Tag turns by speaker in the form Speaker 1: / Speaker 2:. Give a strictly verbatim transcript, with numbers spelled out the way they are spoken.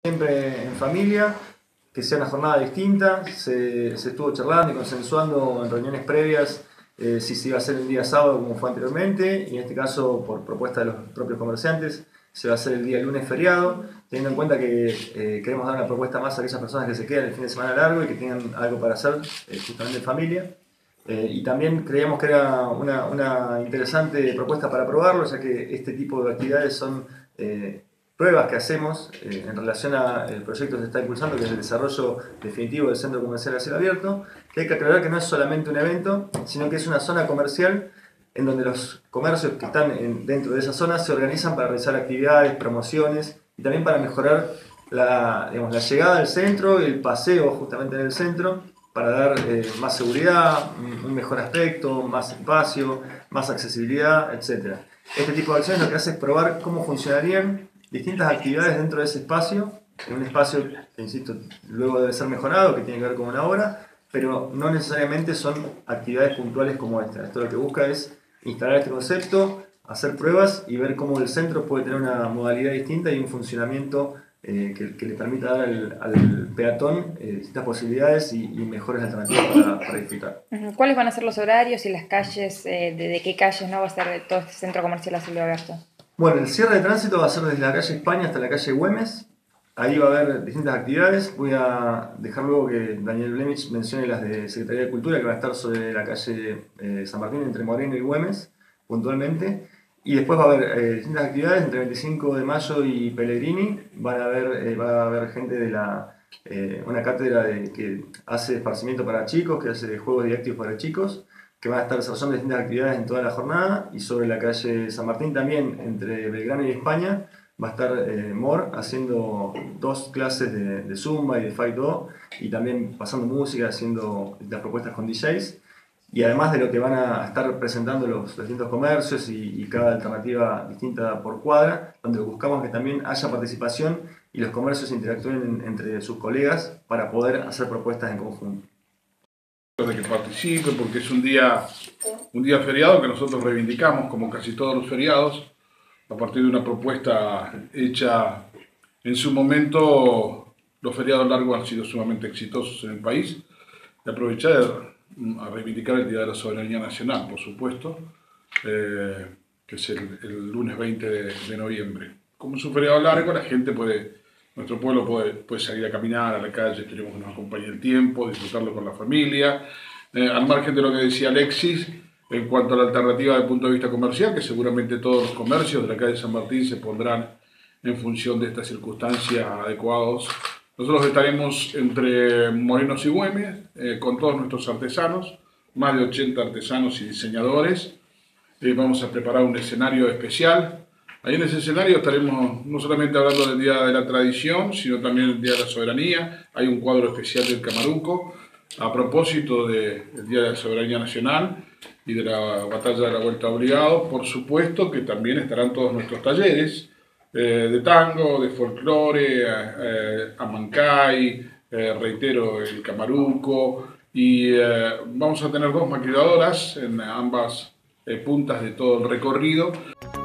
Speaker 1: Siempre en familia, que sea una jornada distinta. Se, se estuvo charlando y consensuando en reuniones previas eh, si se iba a hacer el día sábado como fue anteriormente, y en este caso, por propuesta de los propios comerciantes, se va a hacer el día lunes feriado, teniendo en cuenta que eh, queremos dar una propuesta más a aquellas personas que se quedan el fin de semana largo y que tengan algo para hacer eh, justamente en familia. Eh, y también creíamos que era una, una interesante propuesta para probarlo, ya que este tipo de actividades son eh, pruebas que hacemos eh, en relación al proyecto que se está impulsando, que es el desarrollo definitivo del Centro Comercial a Cielo Abierto, que hay que aclarar que no es solamente un evento, sino que es una zona comercial en donde los comercios que están en, dentro de esa zona se organizan para realizar actividades, promociones y también para mejorar la, digamos, la llegada al centro y el paseo justamente en el centro, para dar eh, más seguridad, un mejor aspecto, más espacio, más accesibilidad, etcétera. Este tipo de acciones lo que hace es probar cómo funcionarían distintas actividades dentro de ese espacio, en un espacio que, insisto, luego debe ser mejorado, que tiene que ver con una obra, pero no necesariamente son actividades puntuales como esta. Esto lo que busca es instalar este concepto, hacer pruebas y ver cómo el centro puede tener una modalidad distinta y un funcionamiento eh, que, que le permita dar al, al peatón eh, distintas posibilidades y, y mejores alternativas para, para disfrutar.
Speaker 2: ¿Cuáles van a ser los horarios y las calles? Eh, de, ¿De qué calles no va a ser todo este centro comercial a cielo abierto?
Speaker 1: Bueno, el cierre de tránsito va a ser desde la calle España hasta la calle Güemes. Ahí va a haber distintas actividades. Voy a dejar luego que Daniel Blemich mencione las de Secretaría de Cultura, que va a estar sobre la calle eh, San Martín, entre Moreno y Güemes, puntualmente. Y después va a haber eh, distintas actividades entre veinticinco de mayo y Pellegrini. Van a haber, eh, va a haber gente de la, eh, una cátedra de, que hace esparcimiento para chicos, que hace juegos didácticos para chicos, que van a estar desarrollando distintas actividades en toda la jornada. Y sobre la calle San Martín también, entre Belgrano y España, va a estar eh, Mor haciendo dos clases de, de Zumba y de Fight-Do, y también pasando música, haciendo las propuestas con D Js. Y además de lo que van a estar presentando los distintos comercios y, y cada alternativa distinta por cuadra, donde buscamos que también haya participación y los comercios interactúen entre sus colegas para poder hacer propuestas en conjunto.
Speaker 3: De que participe, porque es un día, un día feriado que nosotros reivindicamos, como casi todos los feriados, a partir de una propuesta hecha en su momento. Los feriados largos han sido sumamente exitosos en el país, y aprovechar a reivindicar el Día de la Soberanía Nacional, por supuesto, eh, que es el, el lunes veinte de, de noviembre. Como es un feriado largo, la gente puede, nuestro pueblo puede, puede salir a caminar a la calle, queremos que nos acompañe el tiempo, disfrutarlo con la familia, eh, al margen de lo que decía Alexis, en cuanto a la alternativa desde el punto de vista comercial, que seguramente todos los comercios de la calle San Martín se pondrán en función de estas circunstancias adecuados. Nosotros estaremos entre Morenos y Güemes, eh, con todos nuestros artesanos, más de ochenta artesanos y diseñadores. Eh, vamos a preparar un escenario especial. Ahí en ese escenario estaremos no solamente hablando del Día de la Tradición, sino también del Día de la Soberanía. Hay un cuadro especial del Camaruco, a propósito del Día de la Soberanía Nacional y de la Batalla de la Vuelta Obligado. Por supuesto que también estarán todos nuestros talleres, Eh, de tango, de folclore, eh, amancay, eh, reitero, el Camaruco, y eh, vamos a tener dos maquiladoras en ambas eh, puntas de todo el recorrido.